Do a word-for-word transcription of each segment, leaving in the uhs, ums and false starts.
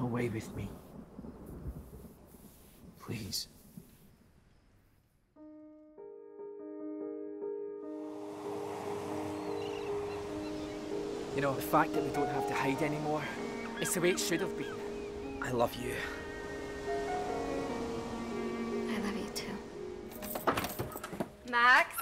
away with me. Please. You know, the fact that we don't have to hide anymore, it's the way it should have been. I love you. I love you too. Max?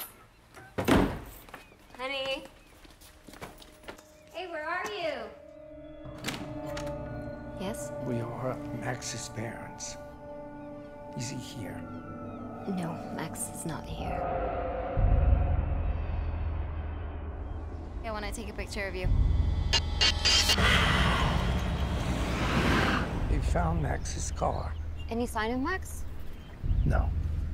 Honey? Hey, where are you? Yes? We are Max's parents. Is he here? No, Max is not here. I want to take a picture of you. They found Max's car. Any sign of Max? No.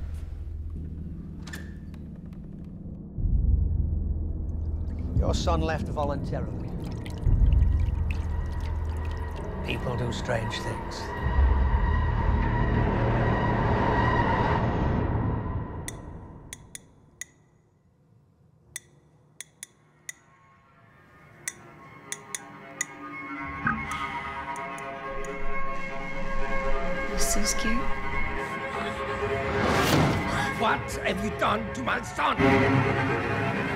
Your son left voluntarily. People do strange things. I'm so scared. What have you done to my son?